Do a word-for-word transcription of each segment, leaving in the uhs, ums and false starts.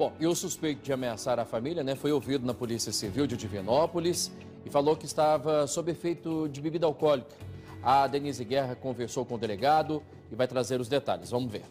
Bom, e o suspeito de ameaçar a família, né, foi ouvido na Polícia Civil de Divinópolis e falou que estava sob efeito de bebida alcoólica. A Denise Guerra conversou com o delegado e vai trazer os detalhes. Vamos ver.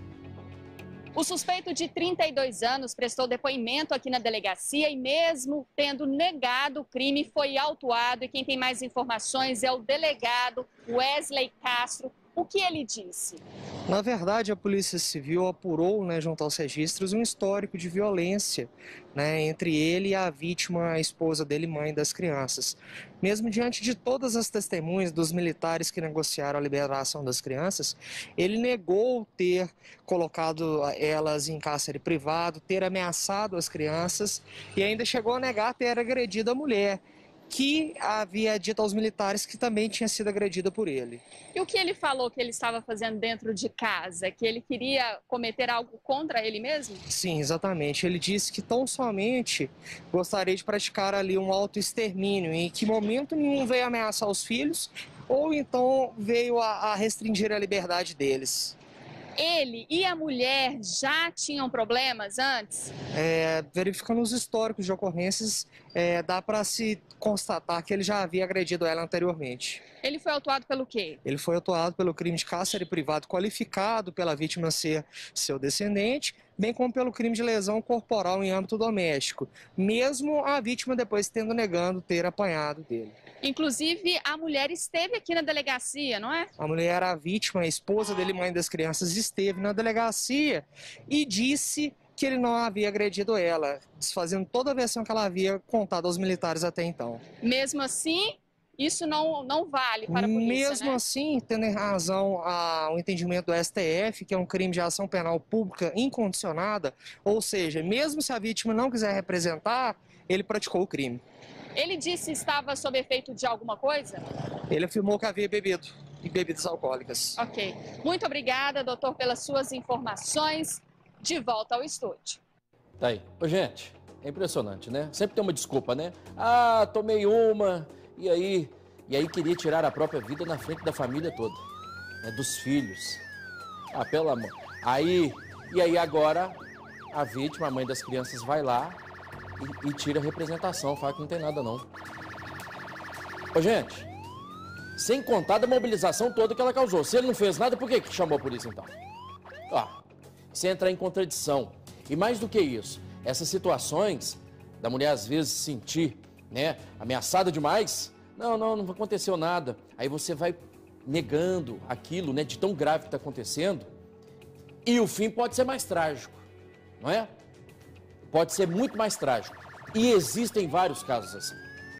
O suspeito de trinta e dois anos prestou depoimento aqui na delegacia e mesmo tendo negado o crime foi autuado. E quem tem mais informações é o delegado Wesley Castro. O que ele disse? Na verdade, a Polícia Civil apurou, né, junto aos registros, um histórico de violência, né, entre ele e a vítima, a esposa dele, mãe das crianças. Mesmo diante de todas as testemunhas dos militares que negociaram a liberação das crianças, ele negou ter colocado elas em cárcere privado, ter ameaçado as crianças e ainda chegou a negar ter agredido a mulher, que havia dito aos militares que também tinha sido agredida por ele. E o que ele falou que ele estava fazendo dentro de casa? Que ele queria cometer algo contra ele mesmo? Sim, exatamente. Ele disse que tão somente gostaria de praticar ali um autoextermínio, em que momento nenhum veio ameaçar os filhos, ou então veio a, a restringir a liberdade deles. Ele e a mulher já tinham problemas antes? É, verificando os históricos de ocorrências, é, dá para se constatar que ele já havia agredido ela anteriormente. Ele foi autuado pelo quê? Ele foi autuado pelo crime de cárcere privado qualificado pela vítima ser seu descendente, bem como pelo crime de lesão corporal em âmbito doméstico, mesmo a vítima depois tendo negando ter apanhado dele. Inclusive, a mulher esteve aqui na delegacia, não é? A mulher, a vítima, a esposa dele, mãe das crianças, esteve na delegacia e disse que ele não havia agredido ela, desfazendo toda a versão que ela havia contado aos militares até então. Mesmo assim, isso não, não vale para a polícia, Mesmo né? assim, tendo em razão ao entendimento do S T F, que é um crime de ação penal pública incondicionada, ou seja, mesmo se a vítima não quiser representar, ele praticou o crime. Ele disse que estava sob efeito de alguma coisa? Ele afirmou que havia bebido, e bebidas alcoólicas. Ok. Muito obrigada, doutor, pelas suas informações. De volta ao estúdio. Tá aí. Ô, gente, é impressionante, né? Sempre tem uma desculpa, né? Ah, tomei uma, e aí, e aí queria tirar a própria vida na frente da família toda, né? Dos filhos. Ah, pelo amor. Aí, e aí agora, a vítima, a mãe das crianças, vai lá e, e tira a representação, fala que não tem nada não. Ô, gente, sem contar da mobilização toda que ela causou. Se ele não fez nada, por que que chamou a polícia então? Ó, você entrar em contradição. E mais do que isso, essas situações da mulher às vezes se sentir, né, ameaçada demais, não, não, não aconteceu nada. Aí você vai negando aquilo, né, de tão grave que está acontecendo, e o fim pode ser mais trágico, não é? Pode ser muito mais trágico. E existem vários casos assim.